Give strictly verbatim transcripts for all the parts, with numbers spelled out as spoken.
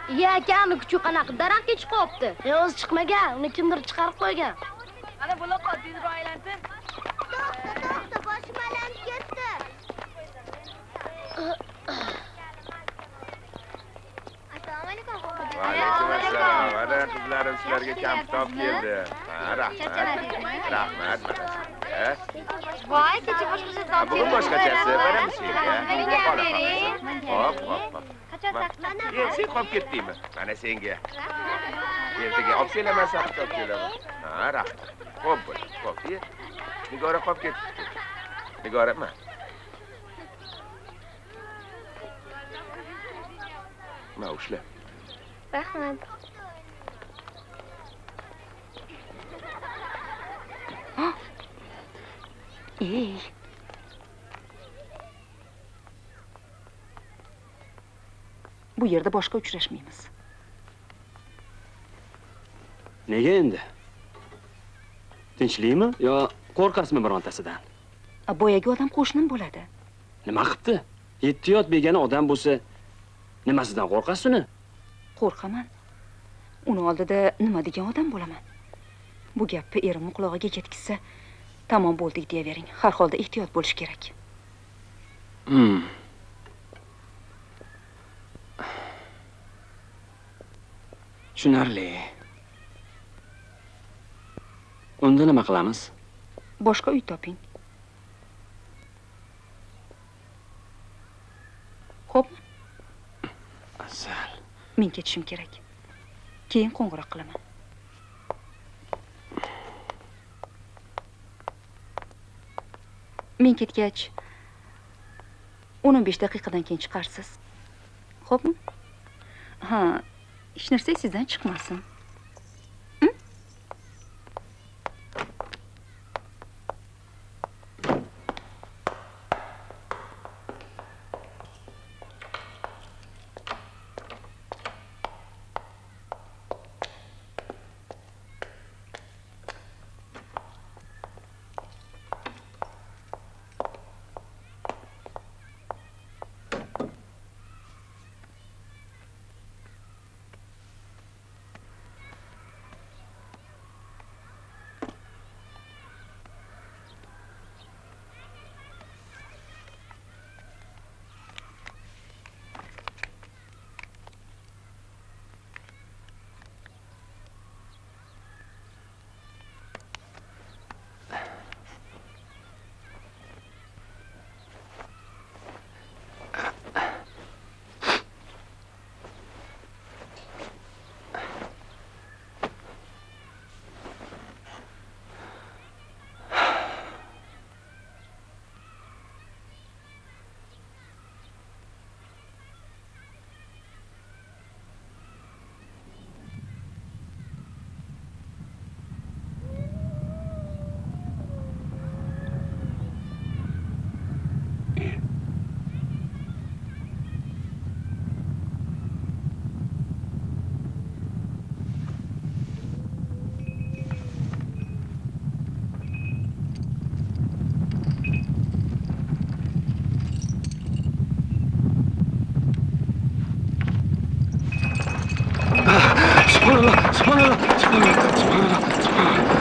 Iya, akam kuchu qanaqa daraxtga chiqibdi. E, o'zi chiqmagan, uni kimdir chiqarib qo'ygan. Ana buloqqa tezroq aylantir. To'xta, to'xta, boshim aylanib ketdi. Assalomu alaykum. Va alaykum assalom. Mana qizlarim sizlarga kamkitob keldi. Ha, rahmat. Rahmat. Voy, kecha boshqacha tob keldi. Bugun boshqachasi, mana senga. Menga bering. Hop, hop, hop. Ye, sen qolib ketdingmi? Mana senga. Ertaga olib kelaman, saqib olib kelaman. Ha, rahmat. Xo'p bo'ldi. Xo'p, ye. Nigora qolib ketdi. Nigora, mana. Mana ushla. Rahmat. Ey. Bu yerda boshqa uchrashmaymiz. Nega endi? Tinchlikmi yo qo'rqasizmi birontasidan? Boyagi odam qo'shnim bo'ladi. Nima qilibdi? Yetti yot begona odam bo'lsa, nimasidan qo'rqasiz uni? Qo'rqaman. Uni oldida nima degan odam bo'laman? Bu gapni erim quloqiga yetkazsa, tamom bo'ldik deyavering. Har holda ehtiyot bo'lish kerak. Hmm. Tushunarli. Unda nima qilamiz? Boshqa uy toping. Xo'pmi? Asal. Men ketishim kerak. Keyin qo'ng'iroq qilaman. Men ketgach o'n besh daqiqadan keyin chiqarsiz. Xo'pmi? Ha, hech narsa sizdan chiqmasin. Subhanallah, subhanallah, subhanallah, subhanallah, subhanallah.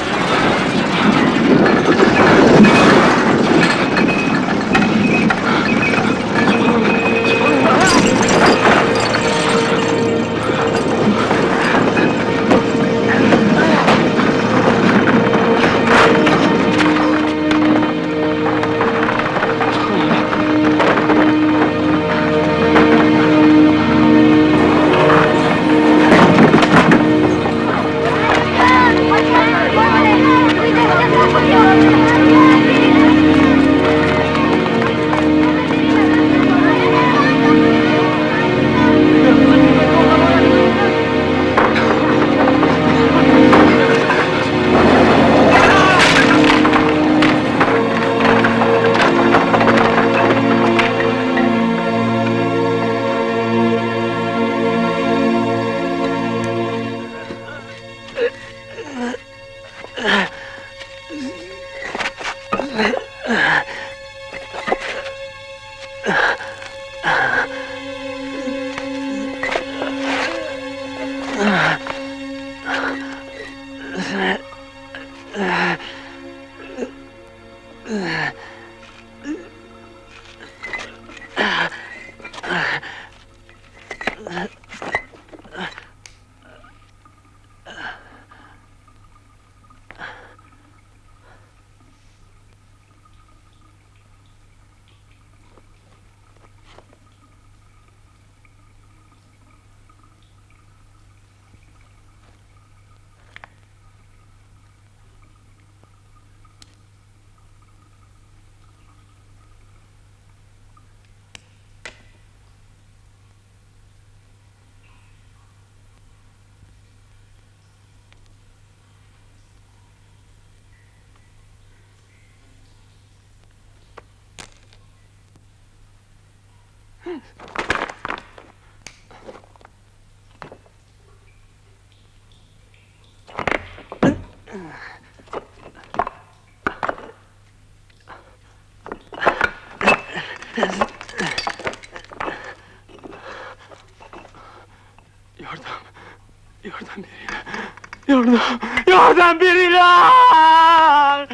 Yordam, yordam beringlar!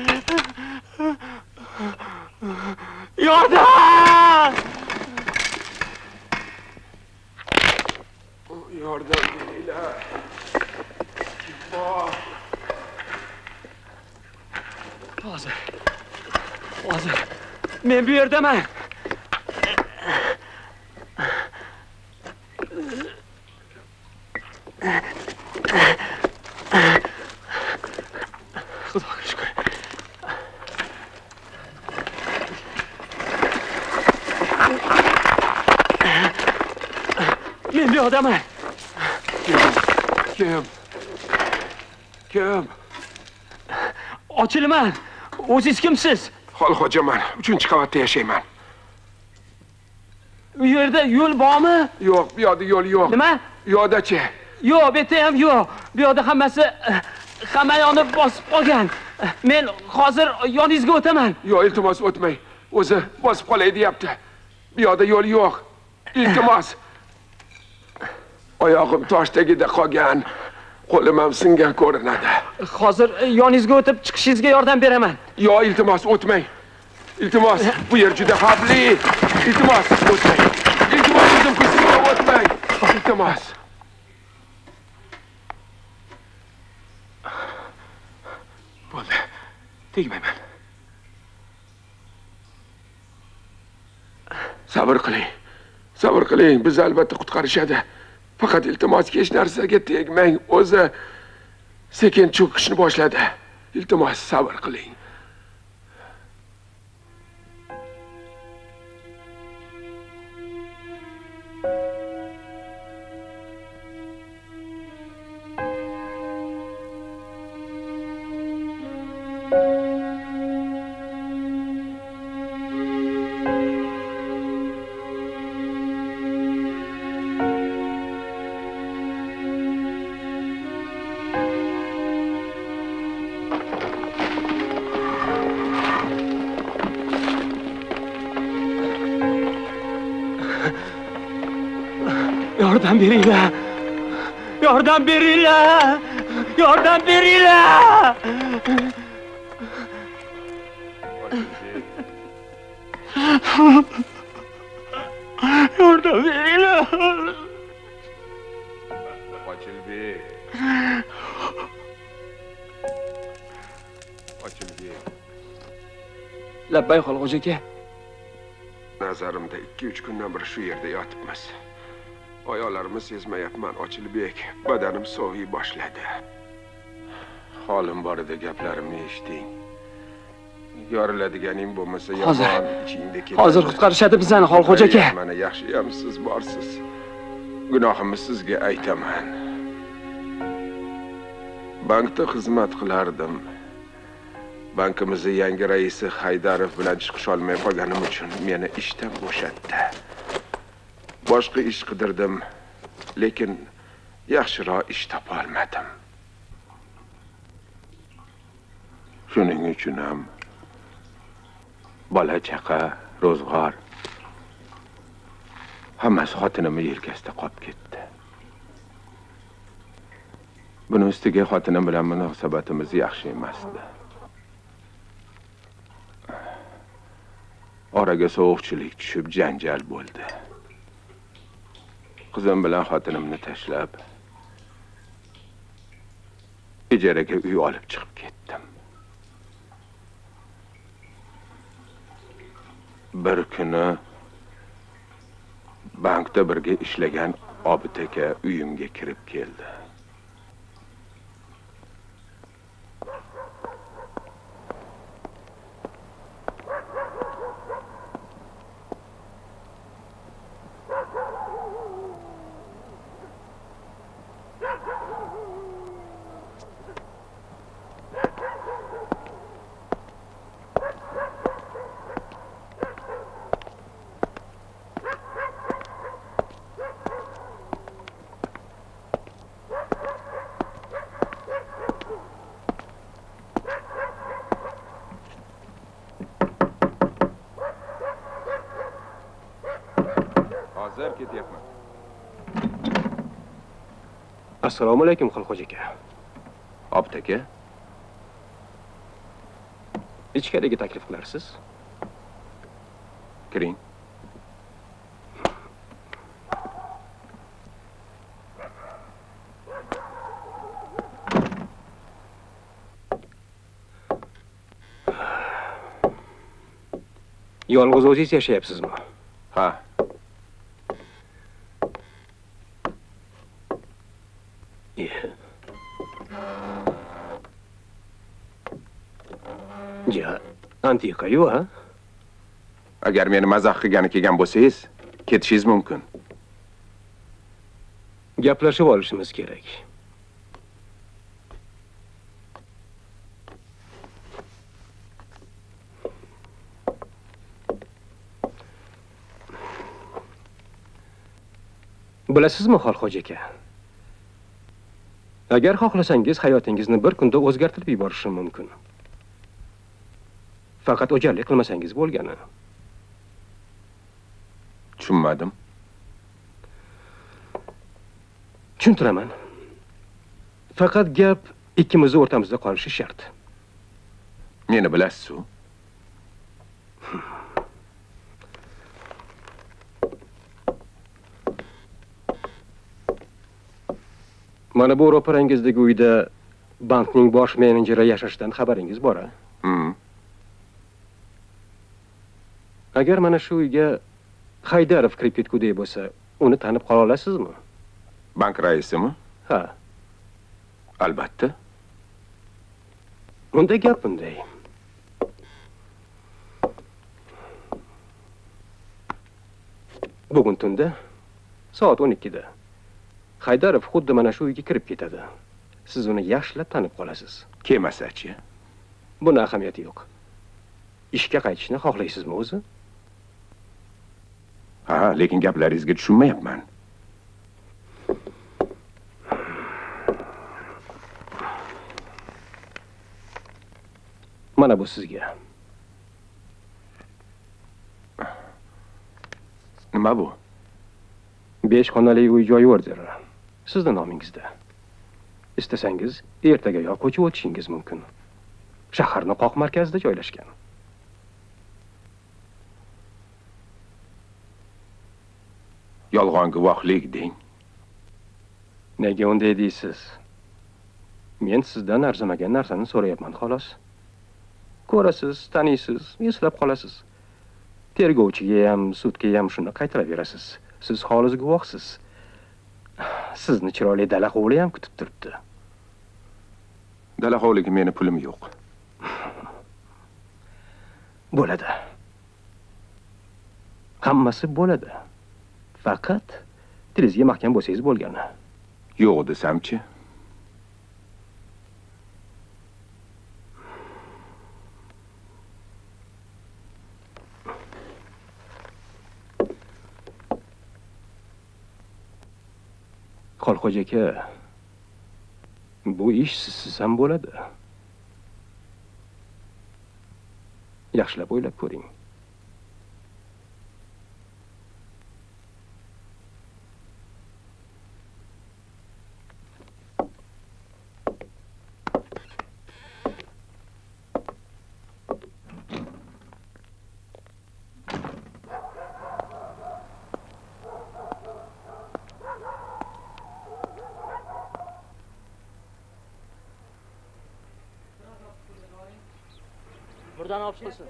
Yordam! Yordam beringlar. Kim bor? Hozir. Hozir. Men bu yerdaman. Xudoga shukr. Men bu yerdaman. Kim? Kim? Ochilman. O'zingiz kimsiz? Xolxo'jaman. uchinchi qavatda yashayman. Bu yerda yo'l bormi? Yo'q, bu yoqda yo'l yo'q. Nima? Yo'qda-chi? Yo'q, bu yerda ham yo'q. Bu yoqda hammasi hamma yoqni bosib qolgan. Men hozir yoningizga o'taman. Yo'q, iltimos o'tmang. O'zi bosib qolay deyapti. Bu yoqda yo'l yo'q. Iltimos. Oyog'im tosh tagida qolgan. Qo'lim ham singan ko'rinadi. Hozir yoningizga o'tib chiqishingizga yordam beraman. Yo'q, iltimos o'tmang. Iltimos, bu yer juda xavfli. Iltimos, o'tmang. Iltimos, o'zim qizimga o'tmang. Iltimos. Bo'ldi. Tegmayman. Sabr qiling. Sabr qiling. Bizni albatta qutqarishadi. Faqat iltimos hech narsaga tegmang. O'zi sekin cho'kishni boshladi. Iltimos sabr qiling. Yordam beringlar. Yordam beringlar. Yordam beringlar. Yordam beringlar. Ochilbek. Ochilbek. Labbay Xolxo'ja aka. Nazarimda ikki uch kundan beri shu yerda yotibmiz. Oyoqlarimni sezmayapman, Ochilbek. Badanim soviy boshladi. Holim borida gaplarimni eshiting. Yoriladiganing bo'lmasa yomon ichingda ketadi. Hozir qutqarishadi bizani Xolxo'ja aka. Mana yaxshiyam siz borsiz. Gunohimni sizga aytaman. Bankda xizmat qilardim. Bankimizning yangi raisi Haydarov bilan chiqish olmay qolganim uchun meni ishdan bo'shatdi. Boshqa ish qidirdim, lekin yaxshiroq ish topa olmadim. Shuning uchun ham bola chaqa, ro'zg'or hammasi xotinimning yelkasida qolib ketdi. Buning ustiga xotinim bilan munosabatimiz yaxshi emasdi. Oraga sovuqchilik tushib janjal bo'ldi. Qizim bilan xotinimni tashlab ijaraga uy olib chiqib ketdim. Bir kuni bankda birga ishlagan Obid aka uyimga kirib keldi. Hazar ketyapman. Assalomu alaykum Xalqo'ja aka. Obid aka. Ichkariga taklif qilarsiz? Kiring. Yolg'iz o'zingiz yashayapsizmi? Ha. Ja, antiqa-yu, ha? Agar meni mazax qilgani kelgan bo'lsangiz, ketishingiz mumkin. Gaplashib olishimiz kerak. Bilasizmi, Xalqo'ja aka? Agar xohlasangiz, hayotingizni bir kunda o'zgartirib yuborishim mumkin. Faqat o'jarlik qilmasangiz bo'lgani. Tushunmadim. Tushuntiraman. Faqat gap ikkimizning o'rtamizda qolishi shart. Meni bilasiz-ku. Mana bu ro'parangizdagi uyda bankning bosh menejeri yashashidan xabaringiz bor-a? Hmm. Agar mana shu uyga Haydarov kirib ketgudek bo'lsa, uni tanib qola olasizmi? Bank raisimi? Ha. Albatta. Unda gap bunday. Bugun tunda soat o'n ikkida Haydarov xuddi mana shu uyga kirib ketadi. Siz uni yaxshilab tanib qolasiz. Kelmasa-chi? Buni ahamiyati yo'q. Ishga qaytishni xohlaysizmi o'zi? Ha, lekin gaplaringizga tushunmayapman. Mana bu sizga. Nima bu? besh xonali uy joy orderi. Sizning nomingizda. Istasangiz, ertaga yo'q ko'chib o'tishingiz mumkin. Shaharning qoq markazida joylashgan. Yolg'on guvohlik deng. Nega unday deysiz? Men sizdan arzimagan narsani so'rayapman xolos. Ko'rasiz, taniysiz, eslab qolasiz. Tergovchiga ham, sudga ham shuni qaytaraverasiz. Siz xolis guvohsiz. Sizni chiroyli dala hovli ham kutib turibdi. Dala hovliga meni pulim yo'q. Bo'ladi. Hammasi bo'ladi. Faqat tilingizga mahkam bo'lsangiz bo'lgani. Yo'q desamchi? Xalqo'ja aka, bu ish sizsiz ham bo'ladi. Yaxshilab o'ylab ko'ring. Buradan olib chiqilsin.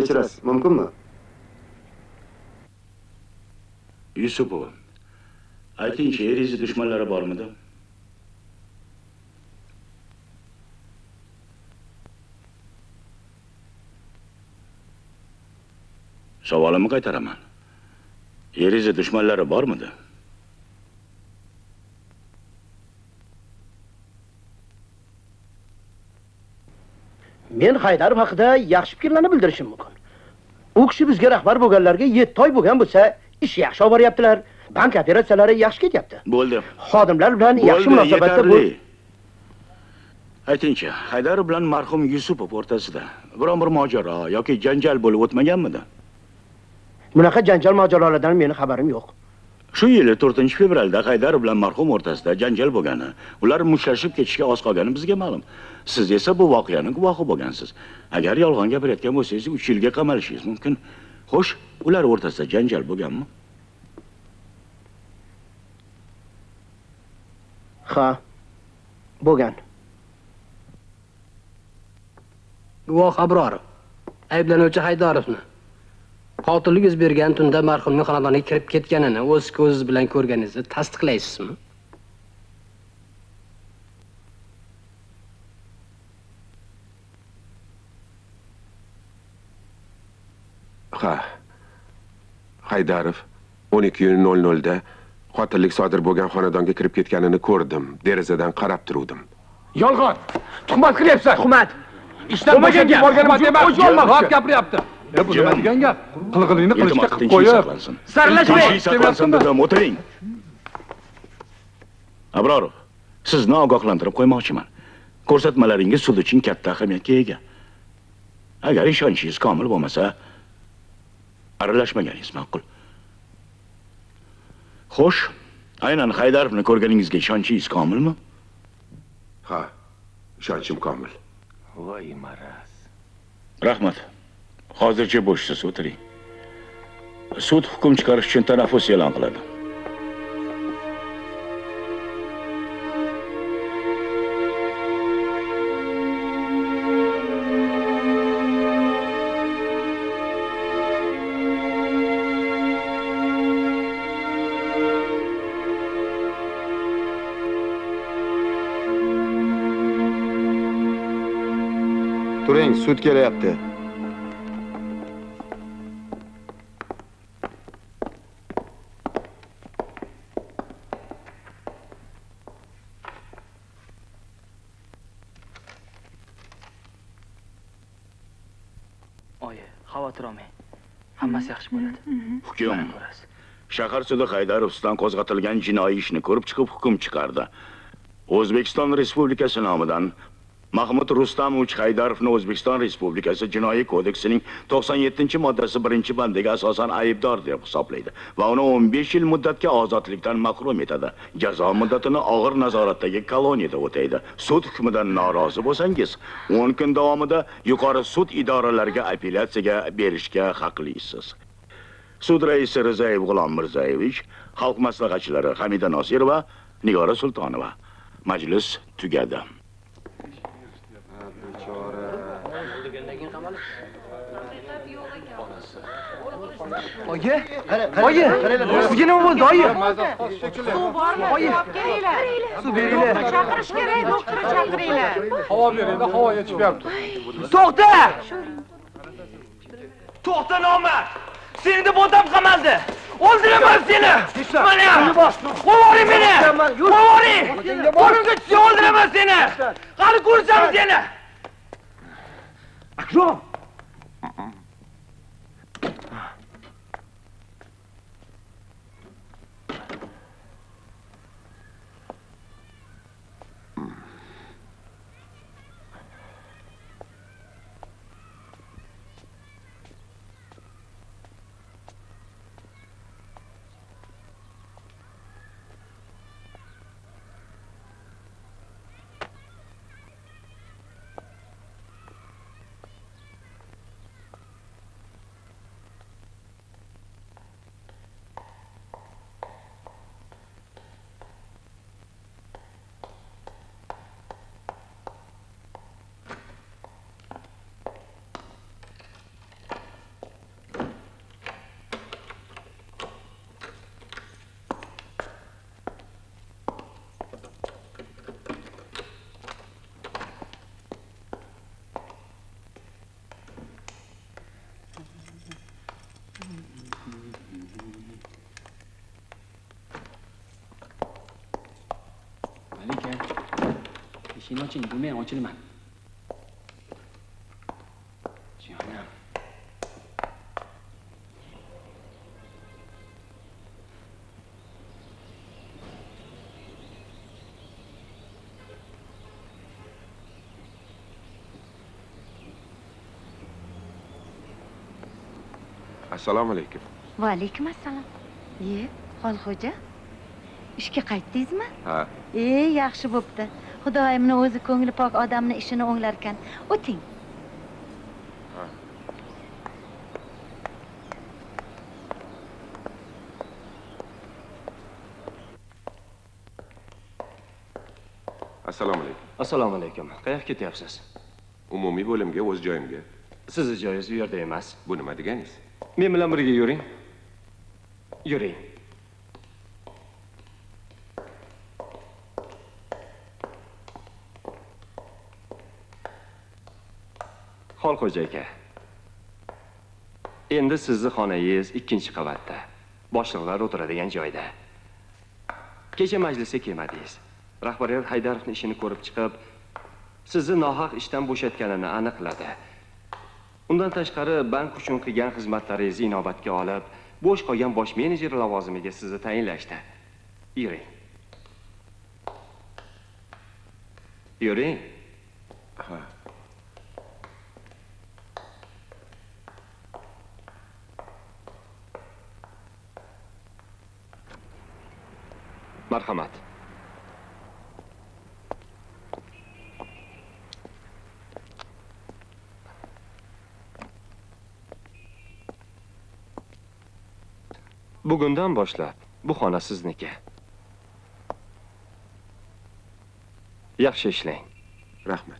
Kechirasiz, mumkinmi? Yusupov, Aytingchi, eringizni dushmanlari bormidi? Savolimni qaytaraman. Eringizni dushmanlari bormidi? Men Haydarov haqida yaxshi fikrlarni bildirishim mumkin. U kishi bizga rahbar bo'lganlarga yetti oy bo'lgan bo'lsa, ish yaxshi olib boryaptilar. Bank operatsiyalari yaxshi ketyapti. Bo'ldi. Xodimlar bilan yaxshi munosabatda bo'l. Aytingchi, Haydarov bilan marhum Yusupov o'rtasida biron bir mojaro yoki janjal bo'lib o'tmaganmidi? Bunaqa janjal mojarolardan meni xabarim yo'q. Shu yili to'rtinchi fevralda Haydarov bilan marhum o'rtasida janjal bo'lgani, ular mushtlashib ketishga oz qolgani bizga ma'lum. Siz esa bu voqeaning guvohi bo'lgansiz. Agar yolg'on gapirayotgan bo'lsangiz, uch yilga qamalishingiz mumkin. Xo'sh, ular o'rtasida janjal bo'lganmi? Ha, bo'lgan. Guvoh Abrorov, ayblanuvchi Haydarovni qotillik yuz bergan tunda marhumning xonadoniga kirib ketganini o'z ko'zingiz bilan ko'rganingizni tasdiqlaysizmi? Ha. Haydarov o'n ikki nol nol da qotillik sodir bo'lgan xonadonga kirib ketganini ko'rdim. Derazadan qarab turdim. Yolg'on. Tuhmat qilyapsan. Tuhmat. Ishdan bo'shagan gap. Tuhmat emas. O'zi olmoqchi gapiryapti. E bu nima degan gap? Qilg'iningni qilishga qilib qo'yib. Saralashmang. Saqlansin dedim, o'tiring. Abrorov, sizni ogohlantirib qo'ymoqchiman. Ko'rsatmalaringiz sud uchun katta ahamiyatga ega. Agar ishonchingiz komil bo'lmasa, aralashmaganingiz ma'qul. Xo'sh, aynan Haydarovni ko'rganingizga ishonchingiz komilmi? Ha, ishonchim komil. Voy maraz. Rahmat. Hozircha bo'shsiz o'tiring. Sud hukm chiqarish uchun tanaffus e'lon qiladi. Turing, sud kelyapti. Oyi, xavotir olmang. Hammasi yaxshi bo'ladi. Hukm. Shahar sudi Haydarovdan qo'zg'atilgan jinoiy ishni ko'rib chiqib hukm chiqardi. O'zbekiston Respublikasi nomidan Mahmud Rustamovich Haydarovni O'zbekiston Respublikasi Jinoiy kodeksining to'qson yettinchi moddasi birinchi bandiga asosan aybdor deb hisoblaydi va uni o'n besh yil muddatga ozodlikdan mahrum etadi. Jazo muddatini og'ir nazoratdagi koloniyada o'taydi. Sud hukmidan norozi bo'lsangiz, o'n kun davomida yuqori sud idoralariga apellyatsiyaga berishga haqlisiz. Sud raisi Rizayev G'ulom Mirzayevich, xalq maslahatchilari Hamida Nosirova, Nigora Sultonova. Majlis tugadi. Oyi, oyi, sizga nima bo'ldi, oyi? Suv bormi? Oyi, Kelinglar. suv beringlar. Chaqirish kerak, doktorni chaqiringlar. Havo beringlar, havo yetishmayapti. To'xta! To'xta nomard! Seni deb odam qamaldi. O'ldiraman seni. Mana! Qo'yvoring meni. Qo'yvoring. Qo'limga tushsa o'ldiraman seni. Qani ko'rsam seni. Akrom. Eshikni oching, bu men ochilaman. Jonim. Assalomu alaykum. Va alaykum assalom. Ye, Xolxo'ja. Ishga qaytdingizmi? Ha. Ey, yaxshi bo'pti. Xudoyimni o'zi ko'ngli pok odamni ishini o'nglar ekan. O'ting. Ha. Assalomu alaykum. Assalomu alaykum. Qayerga ketyapsiz? Umumiy bo'limga, o'z joyimga. Sizni joyingiz bu yerda emas. Bu nima deganingiz? Men bilan birga yuring. Yuring. Xolxo'ja aka. Endi sizni xonangiz ikkinchi qavatda. Boshliqlar o'tiradigan joyda. Kecha majlisga kelmadingiz. Rahbariyat Haydarovning ishini ko'rib chiqib, sizni nohaq ishdan bo'shatganini aniqladi. Undan tashqari bank uchun qilgan xizmatlaringizni inobatga olib, bo'sh qolgan bosh menejer lavozimiga sizni tayinlashdi. Yuring. Yuring. Ha. Marhamat. Bugundan boshlab bu xona sizniki. Yaxshi ishlang. Rahmat.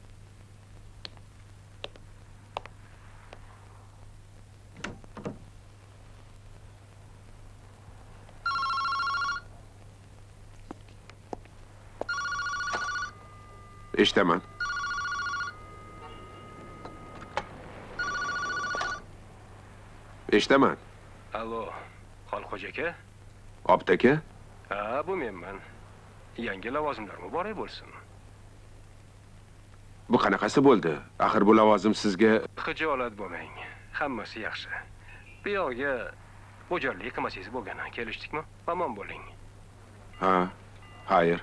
Eshitaman. Eshitaman. Allo, Xolxo'ja aka? Obda aka? Ha, bu menman. Yangi lavozimlarmi bor bo'lsin? Bu qanaqasi bo'ldi? Axir bu lavozim sizga Xijolat bo'lmang. Hammasi yaxshi. Bu yoqqa bo'jarlik qilmasangiz bo'lgani. Kelishdikmi? Omon bo'ling. Ha, xayr.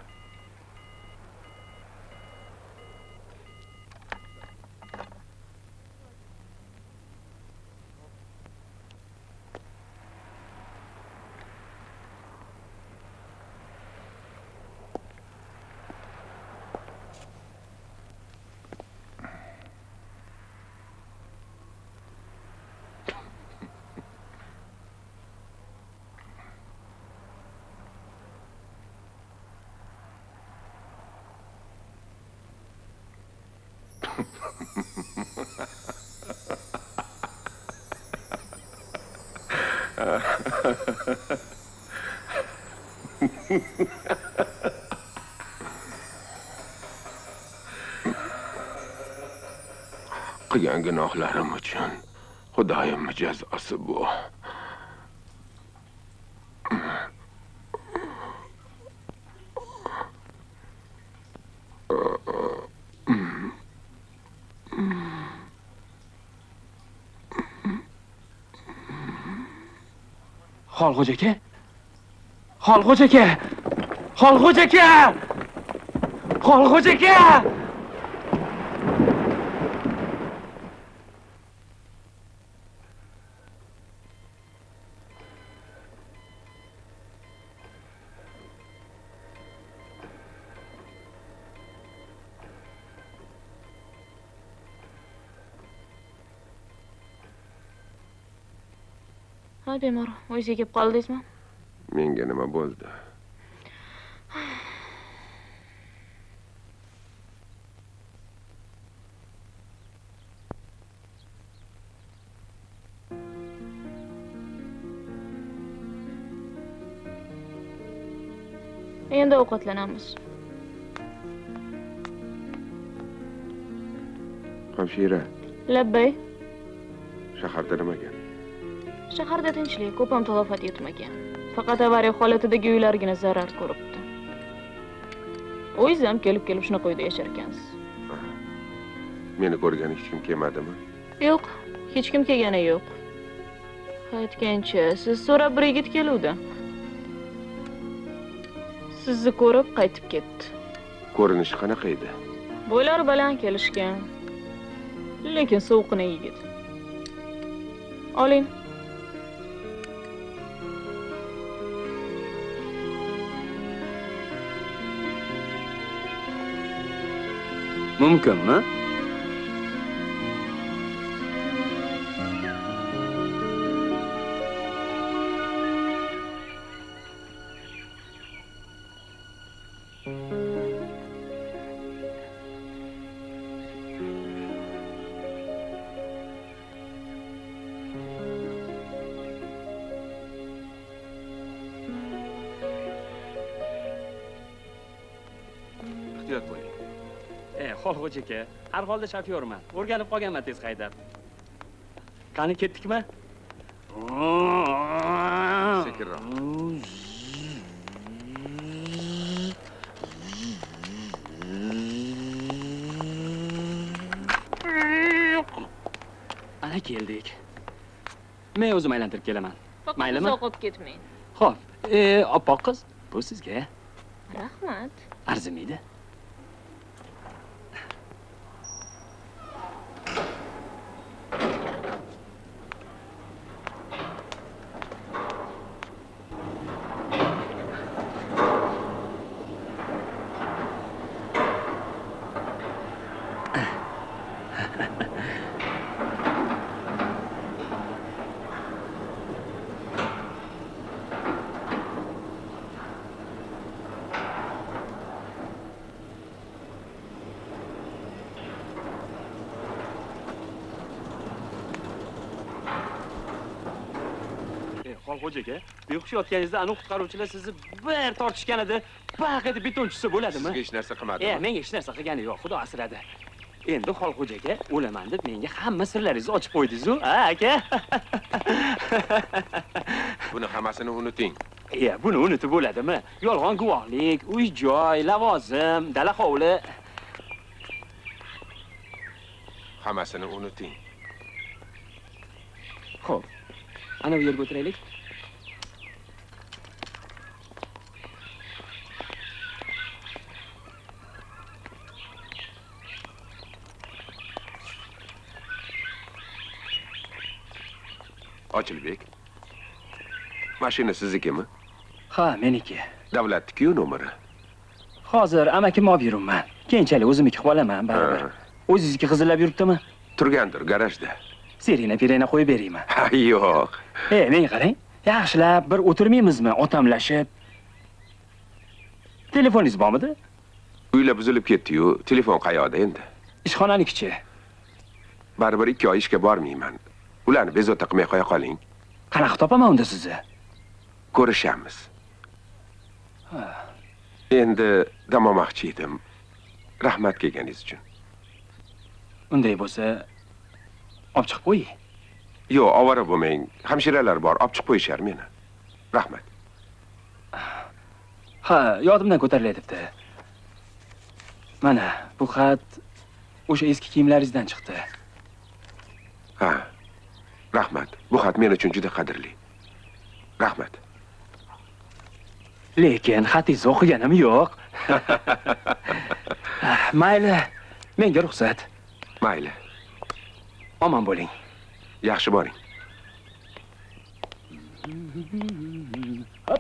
Qilgan gunohlarim uchun Xudoyim jazosi bu. Xolxo'ja aka. Xolxo'ja aka. Xolxo'ja aka. Xolxo'ja aka. Ha, bemor, o'ziga kelib qoldingizmi? Menga nima bo'ldi? Endi ovqatlanamiz. Hamshira. Labbay. Shaharda nima gap? Shaharda tinchlik, ko'p ham talofat yetmagan. Faqat avariya holatidagi uylargina zarar ko'ribdi. O'zingiz ham kelib-kelib shunaqa uyda yashar ekansiz. Meni ko'rgani hech kim kelmadimi? Yo'q, hech kim kelgani yo'q. Aytgancha, siz so'rab bir yigit keluvdi. Sizni ko'rib qaytib ketdi. Ko'rinishi qanaqa edi? Bo'ylari baland kelishgan. Lekin sovuqqina yigit. Oling. Mumkinmi? Ehtiyot bo'ling. E, Xolxo'ja aka, har holda shofyorman. O'rganib qolganman tez haydab. Qani ketdikmi? Sekinroq. Ana keldik. Men o'zim aylantirib kelaman. Maylimi? Soqib ketmang. Xo'p, e, oppoq qiz, bu sizga. Rahmat. Arzimaydi. Xolxo'ja aka, behush yotganingizda aniq qutqaruvchilar sizni bir tortishgan edi. Baq etib beton tushsa bo'ladimi? Sizga hech narsa qilmadimi? E, menga hech narsa qilgani yo'q, Xudo asradi. Endi Xolxo'ja aka, o'laman deb menga hamma sirlaringizni ochib qo'ydingiz-ku, ha, aka? Buni hammasini unuting. E, buni unutib bo'ladimi? Yolg'on guvohlik, uy-joy, lavozim, dala hovli. Hammasini unuting. Xo'p. Ana bu yerga o'tiraylik. Ochilbek. Mashina siznikimi? Ha, meniki. Davlatniki-ku nomeri. Hozir amakim olib yuribman. Keyinchalik o'zimniki qilib olaman, baribir. O'zingizniki qizillab yuribdimi? Turgandir garajda. Serina pirena qo'yib beraymi? Ha, yo'q. E, menga qarang. Yaxshilab bir o'tirmaymizmi, otamlashib? Telefoningiz bormidi? Uylar buzilib ketdi-yu, telefon qayoqda endi? Ishxonanikichi. Baribir ikki oy ishga bormayman. Ularni bezovta qilmay qo'ya qoling. Qanaqa topaman unda sizni? Ko'rishamiz. Ha. Endi dam olmoqchi edim. Rahmat kelganingiz uchun. Unday bo'lsa, olib chiqib qo'ying. Yo'q, ovora bo'lmang. Hamshiralar bor, olib chiqib qo'yishar meni. Rahmat. Ha, yodimdan ko'tarilyapti. Mana, bu xat o'sha eski kiyimlaringizdan chiqdi. Ha. Rahmat. Bu xat men uchun juda qadrli. Rahmat. Lekin xatingizni o'qiganim yo'q. Mayli, menga ruxsat. Mayli. Omon bo'ling. Yaxshi boring. Hop.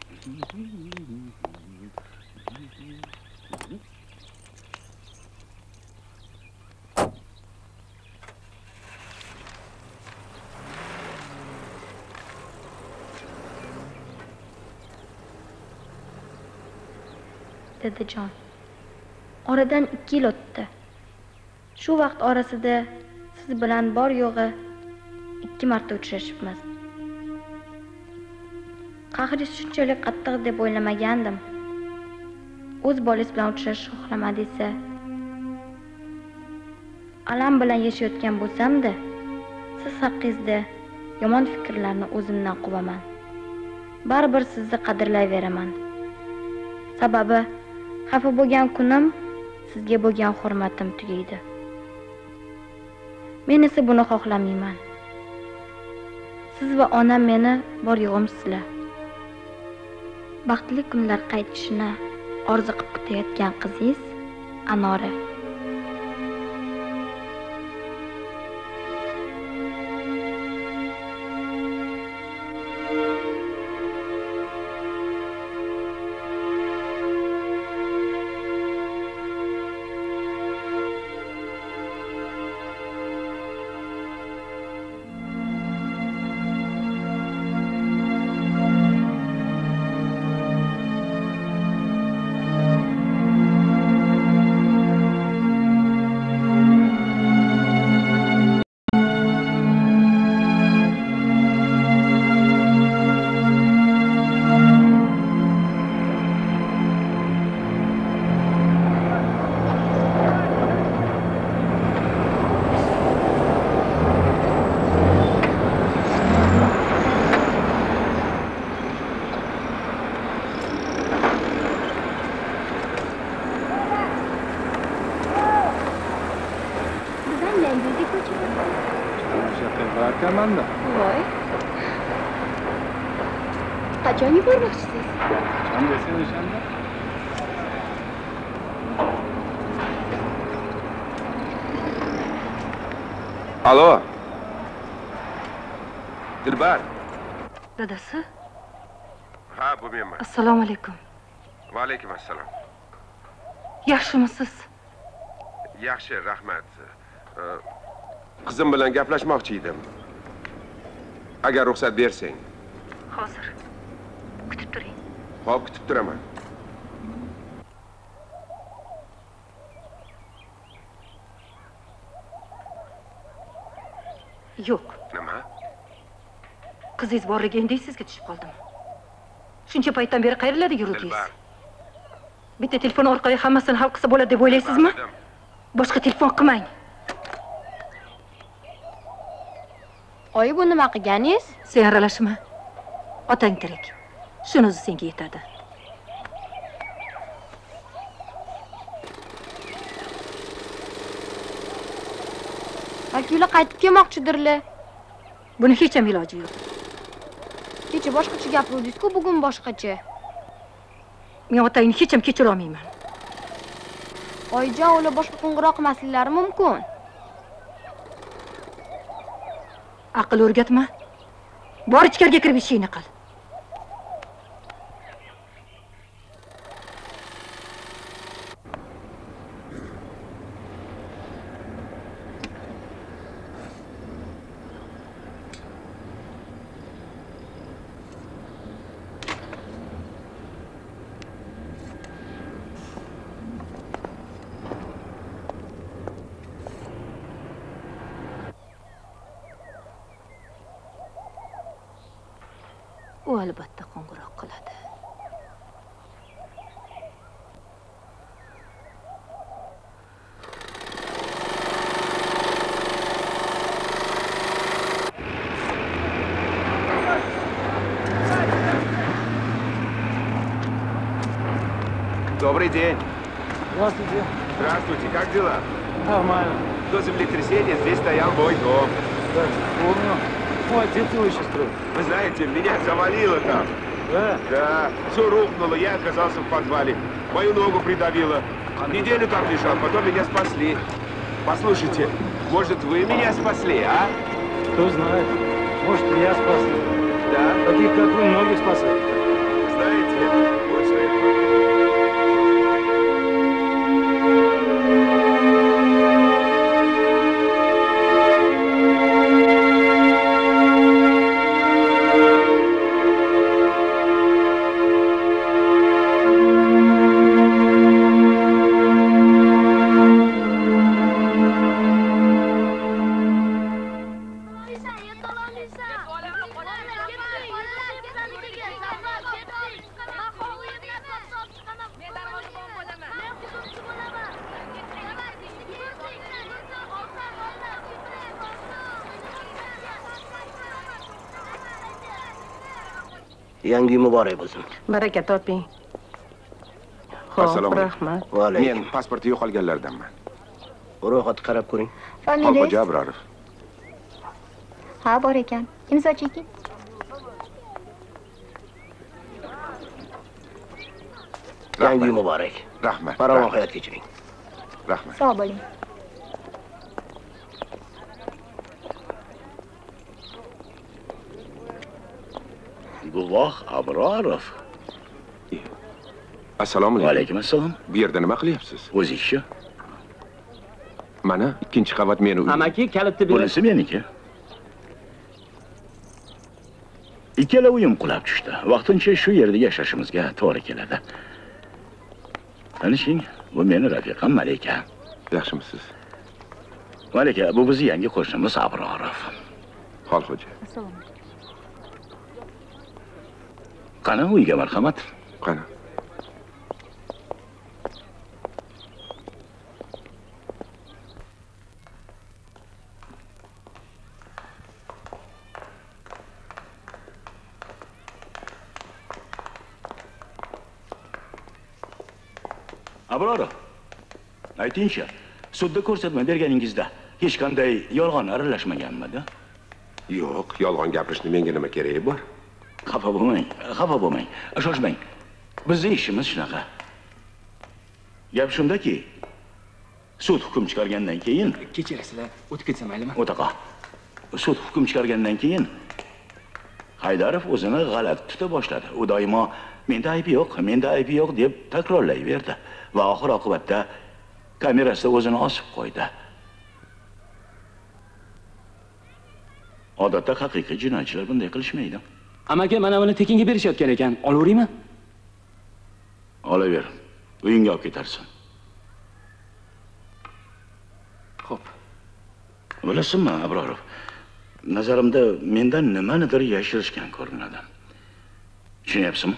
Dadajon. Oradan ikki yil o'tdi. Shu vaqt orasida siz bilan bor yo'g'i ikki marta uchrashibmiz. Qahringiz shunchalik qattiq deb o'ylamagandim. O'z bolangiz bilan uchrashishni xohlamadingsa, alam bilan yashayotgan bo'lsam-da, siz haqingizda yomon fikrlarni o'zimdan quvaman. Baribir sizni qadrlayveraman. Sababi Xafa bo'lgan kunim sizga bo'lgan hurmatim tugaydi. Men esa buni xohlamayman. Siz va onam meni bor yo'g'imsizlar. Baxtli kunlar qaytishini orzu qilib kutayotgan qizingiz Anora. Voy. Qachon yubormoqchisiz? Qachon desang o'shanda. Alo. Dilbar. Dadasi? Ha, bu menman. Assalomu alaykum. Va alaykum assalom. Yaxshimisiz? Yaxshi, rahmat. Qizim bilan gaplashmoqchi edim. Agar ruxsat bersang. Hozir. Kutib turing. Xo'p, kutib turaman. Yo'q. Nima? Qizingiz borligi endi sizga tushib qoldim. Shuncha paytdan beri qayerlarda yuruvdingiz? Bitta telefon orqali hammasini hal qilsa bo'ladi deb o'ylaysizmi? Boshqa telefon qilmang. Oyi, bu nima qilganingiz? Sen aralashma. Otang tirik. Shuni o'zi senga yetadi. Balki ular qaytib kelmoqchidirlar. Buni hech ham iloji yo'q. Kecha boshqacha gapirdingiz-ku, bugun boshqacha. Men otangni hech ham kechira olmayman. Oyijon, ular boshqa qo'ng'iroq qilmasliklari mumkin. Aql o'rgatma. Bor ichkariga kirib ishingni qil. U albatta qo'ng'iroq qiladi. Добрый день. Здравствуйте. Здравствуйте, как дела? Нормально. До землетрясения здесь стоял мой дом. Да, помню. Мой отец его еще строил. Вы знаете, меня завалило там. Да? Да, все рухнуло, я оказался в подвале. Мою ногу придавило. Неделю там лежал, потом меня спасли. Послушайте, может, вы меня спасли, а? Кто знает. Может, и я спас. Да? Таких, как вы, многих спасали. Знаете, вот что я говорю. Yangi muborak bo'lsin. Baraka toping. Assalomu alaykum. rahmat. Va alaykum. Men pasporti yo'qolganlardanman. Ro'yxatga qarab ko'ring. Xolxo'ja Abrorov. Ha, bor ekan. Imzo cheking. Yangi uy muborak. Rahmat. Farovon hayot kechiring. Rahmat. Sog' bo'ling. Guvoh Abrorov. Assalomu alaykum. Va alaykum assalom. Bu yerda nima qilyapsiz? O'zingchi? Mana ikkinchi qavat meni uyim. Amaki kalitni ber. Bunisi meniki. Ikkala uyim qulab tushdi. Vaqtincha shu yerda yashashimizga to'g'ri keladi. Tanishing, bu meni rafiqam Malika. Yaxshimisiz? Malika, bu bizni yangi qo'shnimiz Abrorov. Xolxo'ja. Assalomu alaykum. Qani uyga marhamat. Qani. Abrorov, aytingchi, sudda ko'rsatma berganingizda hech qanday yolg'on aralashmaganmidi? Yo'q, yolg'on gapirishni menga nima keragi bor? Xafa bo'lmang, xafa bo'lmang. Shoshmang. Bizning ishimiz shunaqa. Gap shundaki, sud hukm chiqargandan keyin, Kechirasizlar, o'tib ketsa maylimi? o'taqa. Sud hukm chiqargandan keyin Haydarov o'zini g'alati tuta boshladi. U doimo menda aybi yo'q, menda aybi yo'q deb takrorlayverdi va oxir oqibatda kamerasida o'zini osib qo'ydi. Odatda haqiqiy jinoyatchilar bunday qilishmaydi. Amaki mana buni tekinga berishayotgan ekan. Olaveraymi? Olaver. Uyingga olib ketarsan. Xo'p. Bilasizmi, Abrorov? Nazarimda mendan nimanidir yashirishgan ko'rinadi. Tushunyapsizmi?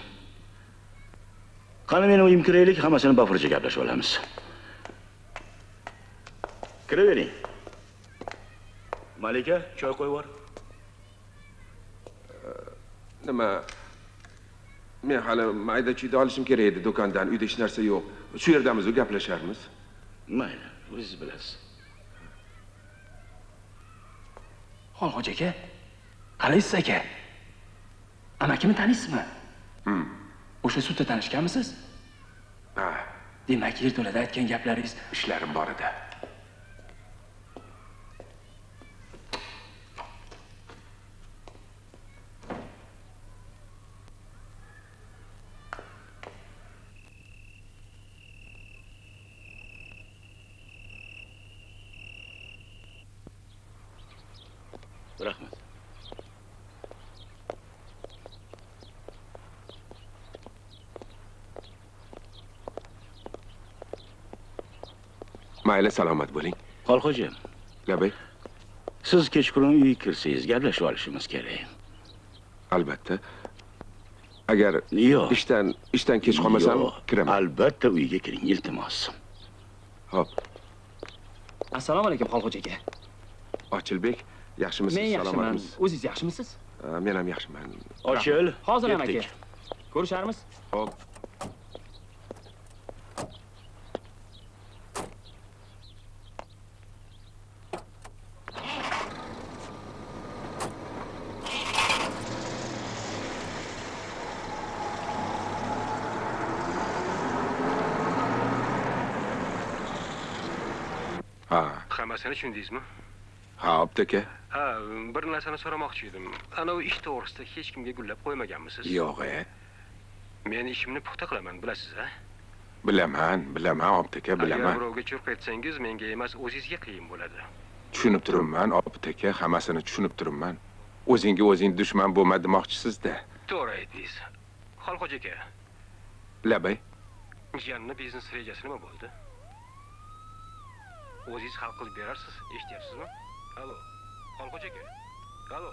Qani meni uyim kiraylik, hammasini bafurcha gaplashib olamiz. Kiravering. Malika, choy qo'yib yubor. Nima? Men hali mayda-chuyda olishim kerak edi do'kondan. Uyda hech narsa yo'q. Shu yerdamiz, gaplasharmiz. Mayli, o'zingiz bilasiz. Xolxo'ja aka, qalaysiz aka? Amakimni taniysizmi? Hmm. O'sha sudda tanishganmisiz? Ha. Demak, yerto'lada aytgan gaplaringiz ishlarim bor edi. Rahmat. Mayli, salomat bo'ling. Xolxo'ja. Labay. Siz kechqurun uyga kirsangiz, gaplashib olishimiz kerak. Albatta. Agar yo'q, ishdan ishdan kech qolmasam, kiraman. Albatta uyga kiring, iltimos. Xo'p. Assalomu alaykum Xolxo'ja aka. Ochilbek, yaxshimisiz? Men yaxshiman. O'zingiz yaxshimisiz? Men ham yaxshiman. Ochil. Hozir ham aka. Ko'risharmiz? Xo'p. Hammasini tushundingizmi? Ha, obtaka. Ha, bir narsani so'ramoqchi edim. Ana u ish to'g'risida hech kimga gullab qo'ymaganmisiz? Yo'q, e. Men ishimni puxta qilaman, bilasiz, a? Bilaman, bilaman, obtaka, bilaman. Agar birovga churq etsangiz, menga emas, o'zingizga qiyin bo'ladi. Tushunib turibman, obtaka, hammasini tushunib turibman. O'zingga o'zing dushman bo'lma demoqchisiz-da. To'g'ri aytdingiz. Xolxo'ja aka. Labay. Jiyanni biznes rejasi nima bo'ldi? O'zingiz hal qilib berarsiz, eshityapsizmi? Alo, Xolxo'ja aka. Alo.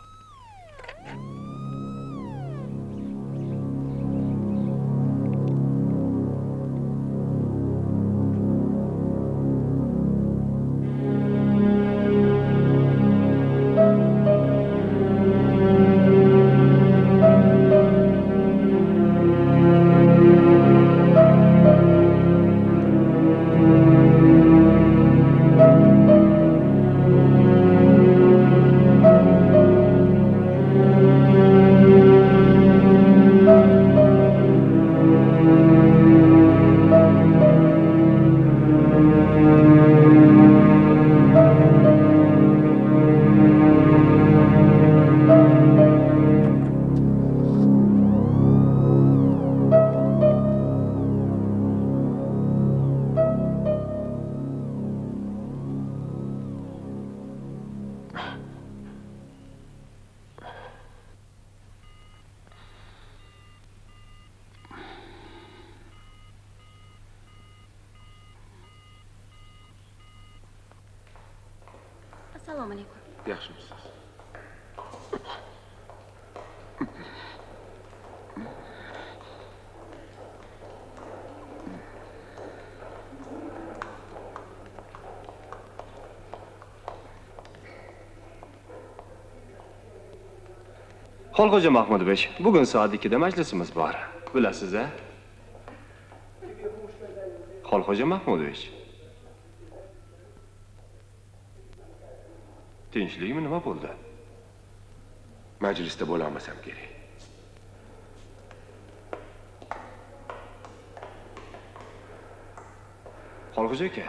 Assalomu alaykum. Yaxshimisiz? Xolxo'ja Mahmudbek, bugun soat ikkida majlisimiz bor. Bilasiz-a? Xolxo'ja Mahmudbek. Tinchlikmi, nima bo'ldi? Majlisda bo'la olmasam kerak. Xolxo'ja aka.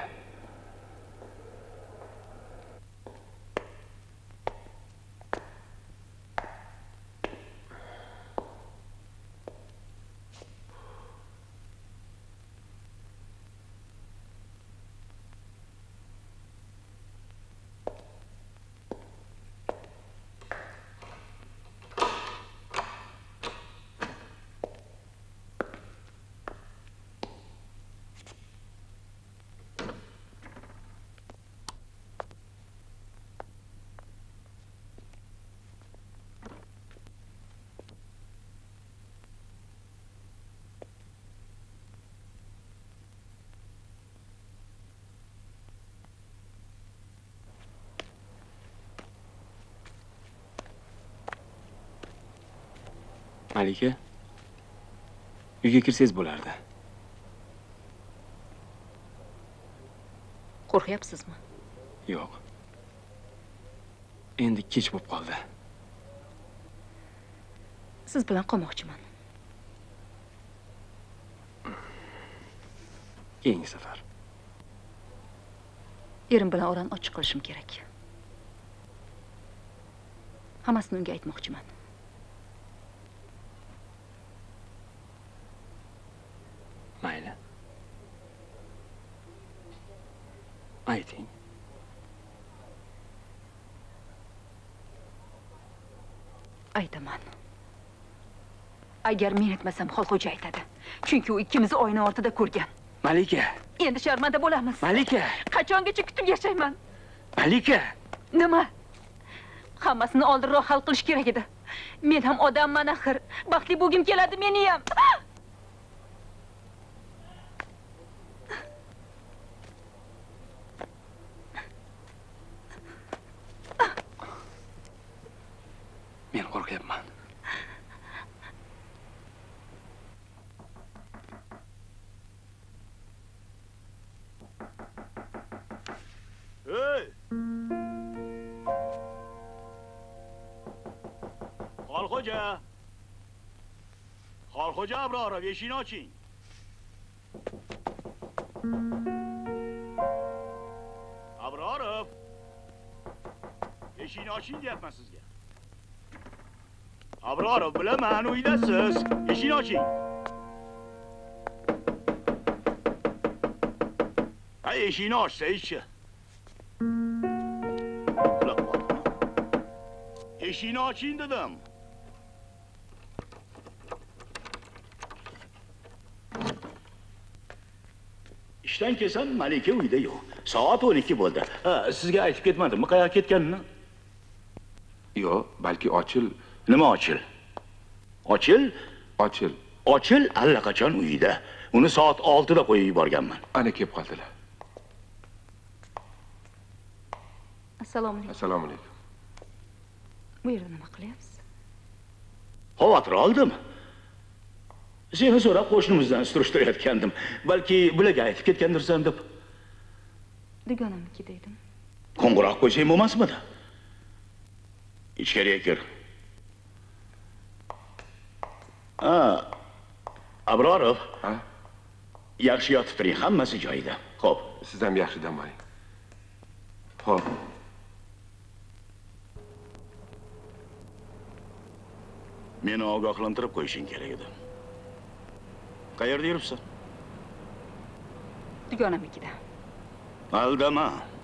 Malika, uyga kirsangiz bo'lardi. Qo'rqyapsizmi? Yo'q. Endi kech bo'lib qoldi. Siz bilan qolmoqchiman. Keyingi safar. Erim bilan orani ochiq qilishim kerak. Hammasini unga aytmoqchiman. Mayli. Ayting. Aytaman. Agar men aytmasam, Xolxo'ja aytadi. Chunki u ikkimizni oyna ortida ko'rgan. Malika. Endi sharmanda bo'lamiz. Malika. Qachongacha kutib yashayman? Malika. Nima? Hammasini oldinroq hal qilish kerak edi. Men ham odamman axir. Baxtli bo'lgim keladi meni ham. Men qo'rqyapman. Hey! Xolxo'ja. Xolxo'ja Abrorov, eshikni oching. Abrorov. Eshikni oching deyapman sizga. Abrorov, bilaman, uydasiz. Eshikni oching. Ha, eshikni ochsangchi. Eshikni oching dedim. Ishdan kelsam, Malika uyda yo'q. Soat o'n ikki bo'ldi. Ha, sizga aytib ketmadimmi qayerga ketganini? Yo'q, balki Ochil. Nima Ochil? Ochil? Ochil. Ochil allaqachon uyida. Uni soat oltida qo'yib yuborganman. Ana kelib qoldilar. Assalomu alaykum. Assalomu alaykum. Bu yerda nima qilyapsiz? Xavotir oldim. Seni so'rab qo'shnimizdan surishtirayotgandim. Balki bularga aytib ketgandirsan deb. Dugonamniki dedim. Qo'ng'iroq qo'ysang bo'lmasmidi? Ichkariga kir. Ha, Abrorov. Ha? Yaxshi yotib turing, hammasi joyida. Xo'p, siz ham yaxshi dam oling. Xo'p. Meni ogohlantirib qo'yishing kerak edi. Qayerda yuribsan? Dugonamnikida. Aldama.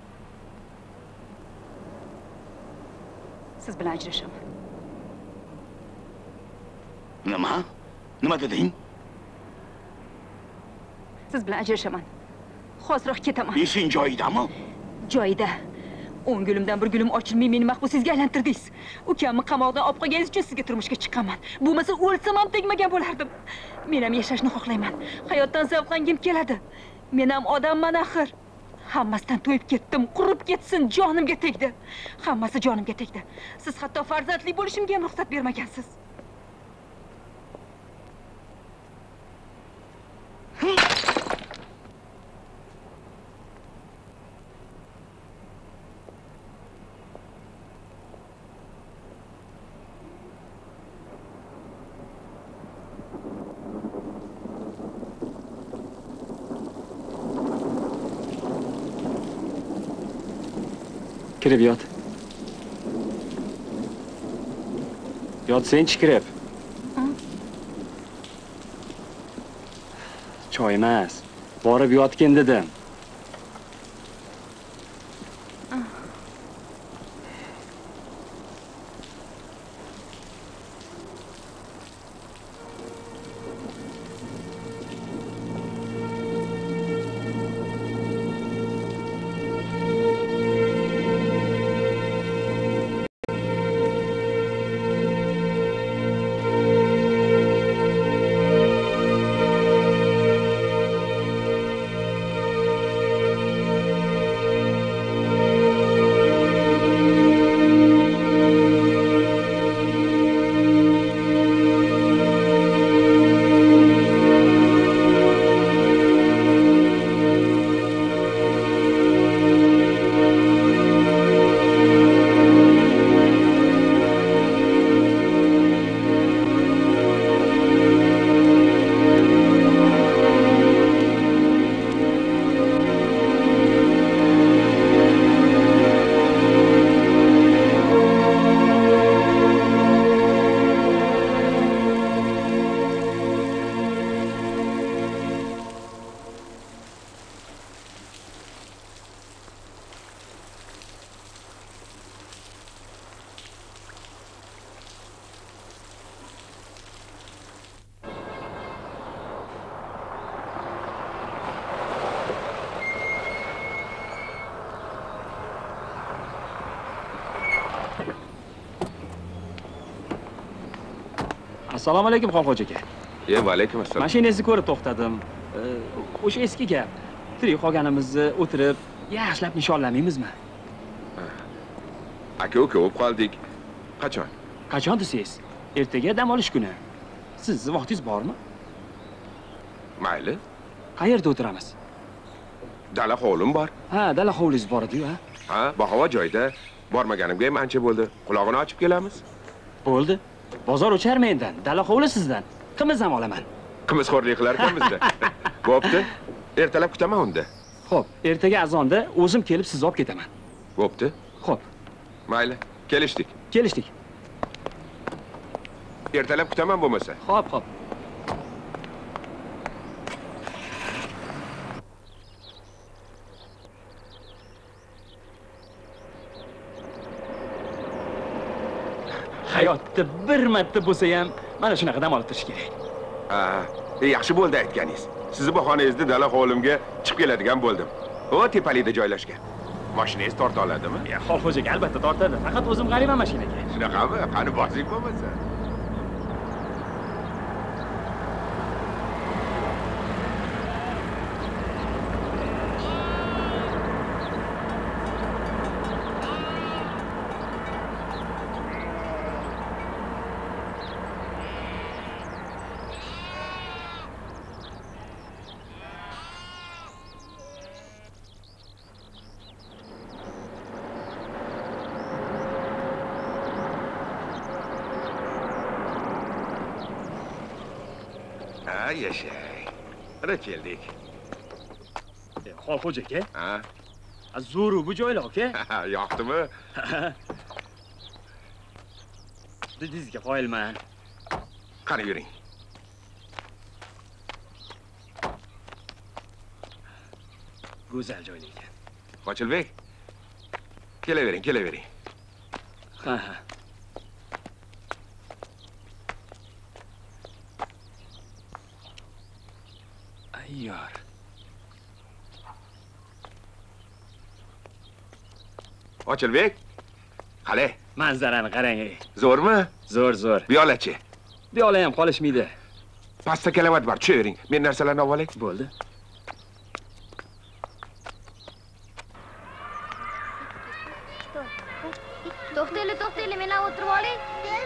Siz bilan ajrashaman. Nima? Nima deding? Siz bilan ajrashaman. Hozirroq ketaman. Esing joyidami? Joyida. o'n gulimdan bir gulim ochilmay meni mahbusingizga aylantirdingiz. Ukamni qamoqdan olib qo'yganingiz uchun sizga turmushga chiqqanman. Bo'lmasa o'lsam ham tegmagan bo'lardim. Men ham yashashni xohlayman. Hayotdan zavqlangim keladi. Men ham odamman axir. Hammasidan to'yib ketdim, qurib ketsin, jonimga tegdi. Hammasi jonimga tegdi. Siz hatto farzandli bo'lishimga ham ruxsat bermagansiz. Kirib yot. Yot senchi kirib. Choy emas. Borib yotgin dedim. Assalomu alaykum Xolxo'ja aka. Ye, va alaykum assalom. Mashinangizni ko'rib to'xtadim. O'sha eski gap. Tirik qolganimizni o'tirib, yaxshilab nishonlamaymizmi? Aka-uka bo'lib qoldik. Qachon? Qachon desangiz? Ertaga dam olish kuni. Sizni vaqtingiz bormi? Mayli. Qayerda o'tiramiz? Dala hovlim bor. Ha, dala hovlingiz bor edi-ku, ha? Ha, bahavo joyda. Bormaganimga ham ancha bo'ldi. Quloqini ochib kelamiz. Bo'ldi. Bozor o'char mendan, dala hovli sizdan. Qimiz ham olaman. Qimizxo'rlik qilar ekanmiz-da. Bo'pti. Ertalab kutaman unda. Xo'p, ertaga azonda o'zim kelib sizni olib ketaman. Bo'pti. Xo'p. Mayli, kelishdik. Kelishdik. Ertalab kutaman bo'lmasa. Xo'p, xo'p. Hayotda bir marta bo'lsa ham mana shunaqa dam olib turish kerak. Ha, yaxshi bo'ldi aytganingiz. Sizni bahonangizda dala hovlimga chiqib keladigan bo'ldim. O, tepalikda joylashgan. Mashinangiz torta oladimi? Ya, Xolxo'jaga albatta tortadi. Faqat o'zim g'ariban mashinaga. Shunaqami? Qani bosing bo'lmasa. Yashay. Qara keldik. Xolxo'ja aka? Ha. Zo'ru bu joylar, aka? Yoqdimi? Didingizga qoyilman. Qani yuring. Go'zal joylar ekan. Qochilbek. Kelavering, kelavering. Ha, ha. Ayyor. Ochilbek, qalay? Manzarani qarang. Zo'rmi? Zo'r, zo'r. Biyolachi. Biyola ham qolishmaydi. Pastda kalavat bor, cho'ring. Men narsalarni olib olay. Bo'ldi. To'xtanglar, to'xtanglar, men ham o'tirib olay.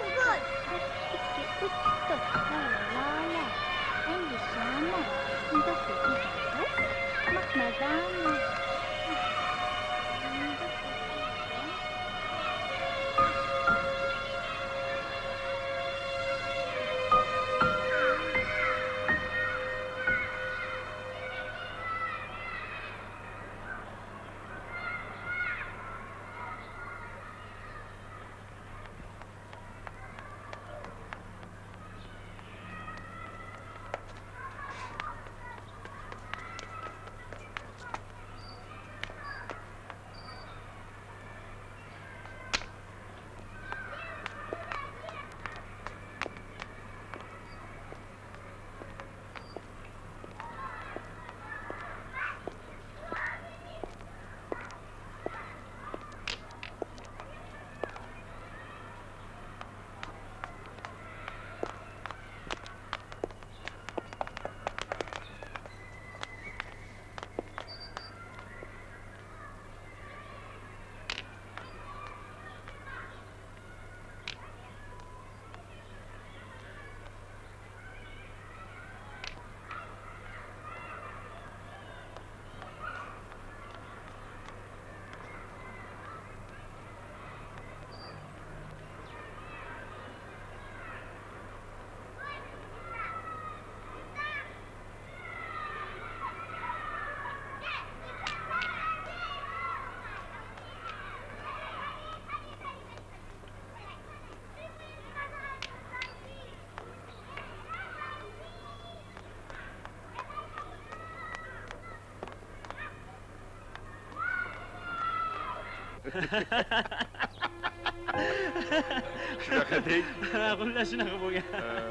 Shunaqa deng. Xullas shunaqa bo'lgan.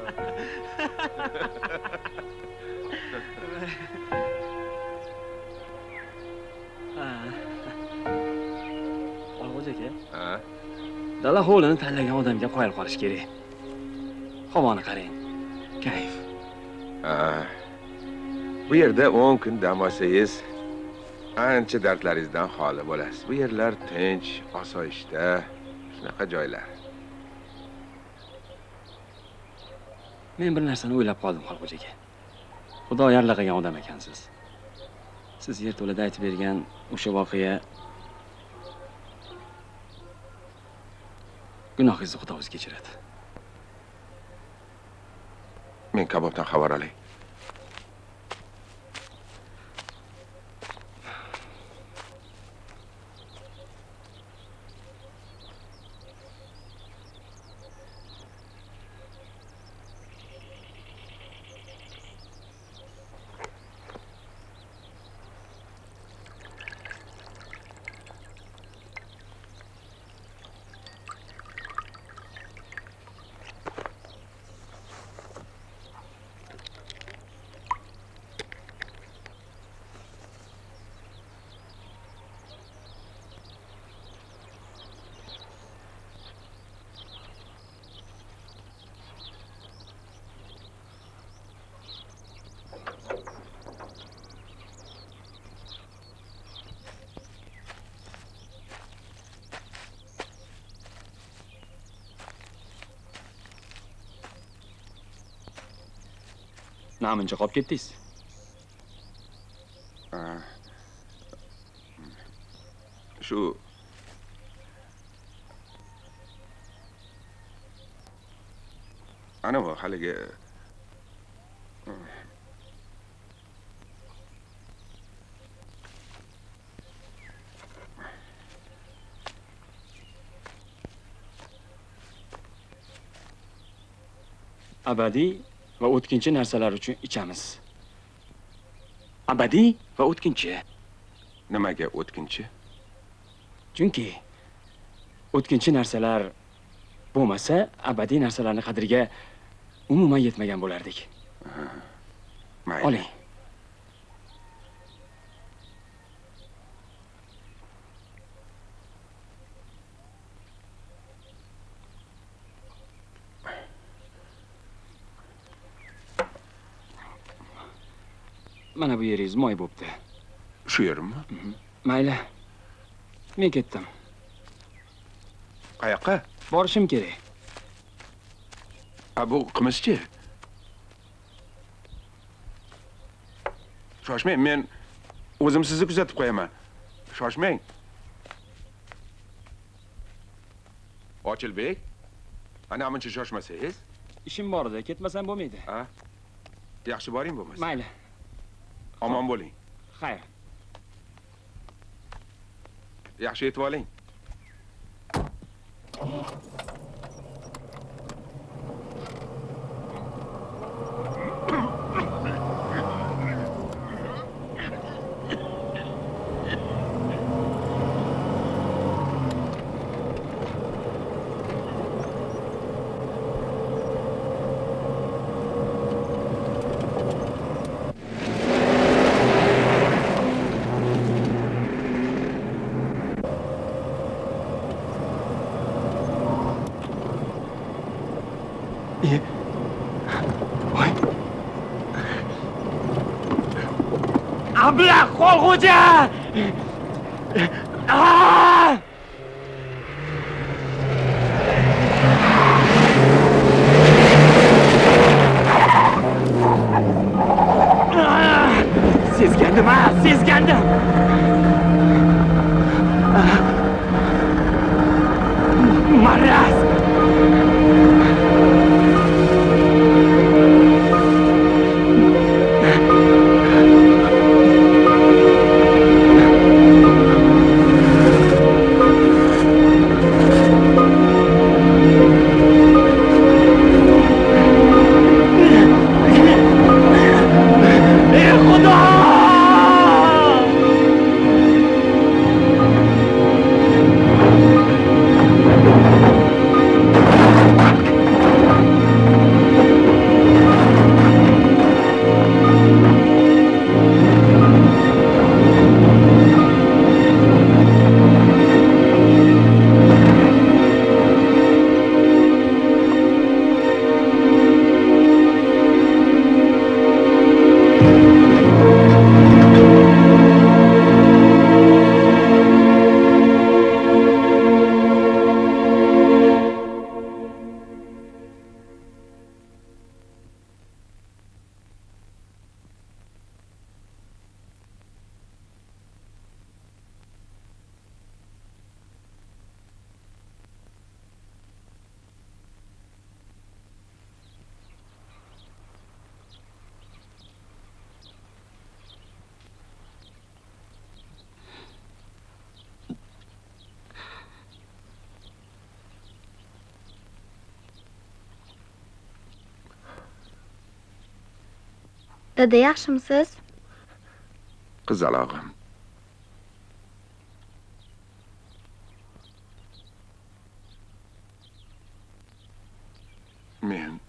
Olg'och aka. Ha. Dala hovlini tanlagan odamga qoyil qolish kerak. Havoni qarang. Kayf. Ha. Bu yerda o'n kun dam olsangiz, ancha dardlaringizdan xoli bo'lasiz. Bu yerlar tinch, osoyishta, shunaqa joylar. Men bir narsani o'ylab qoldim, Xolqo'j aka. Xudo yarlaqagan odam ekansiz. Siz yerto'lada aytib bergan o'sha voqea gunohingizni Xudo o'zi kechiradi. Men kabobdan xabar olay. Namuncha qolib ketdingiz? Shu ana bu haligi abadiy va o'tkinchi narsalar uchun ichamiz. Abadiy va o'tkinchi. Nimaga o'tkinchi? Chunki o'tkinchi narsalar bo'lmasa, abadiy narsalarning qadriga umuman yetmagan bo'lardik. Mayli. Oling. Mana bu yeringiz moy bo'pti. Shu yerimmi? Mayli. Men ketdim. Qayoqqa? Borishim kerak. A bu qimizchi? Shoshmang, men o'zim sizni kuzatib qo'yaman. Shoshmang. Ochilbek, ana muncha shoshmasangiz? Ishim bor edi, ketmasam bo'lmaydi. Ha? Yaxshi boring bo'lmasa. Mayli. Omon bo'ling. Xayr. Yaxshi yetib oling. Ablah qo'lg'uja! Ah! Sezgandim, ha, sezgandim. Maraz! Dada, yaxshimisiz? Qizalog'im. Men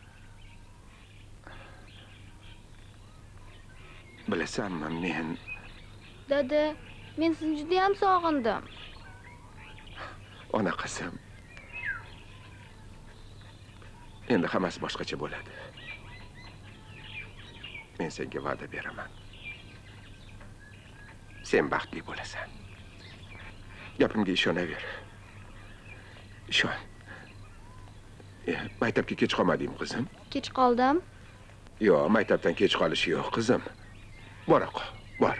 bilasanmi, men Dada, men sizni juda ham sog'indim. Ona qizim. Endi hammasi boshqacha bo'ladi. Men senga va'da beraman. Sen baxtli bo'lasan. Gapimga ishonaver. Ishon. E, maktabga kech qolmadingmi, qizim? Kech qoldim. Yo'q, maktabdan kech qolish yo'q, qizim. Bora qol, bor.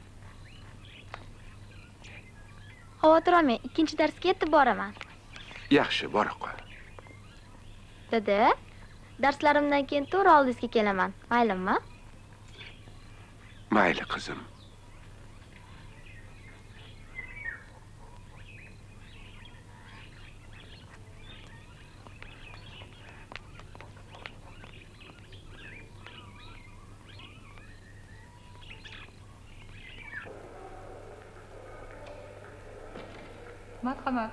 Xavotir olmang, ikkinchi darsga yetib boraman. Yaxshi, bora qol. Dada, darslarimdan keyin to'g'ri oldingizga kelaman. Maylimi? Mayli, qizim. Marhamat.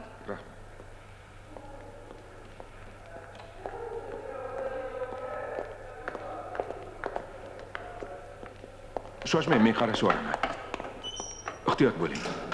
Shoshmang, men qarashib olaman. Ehtiyot bo'ling.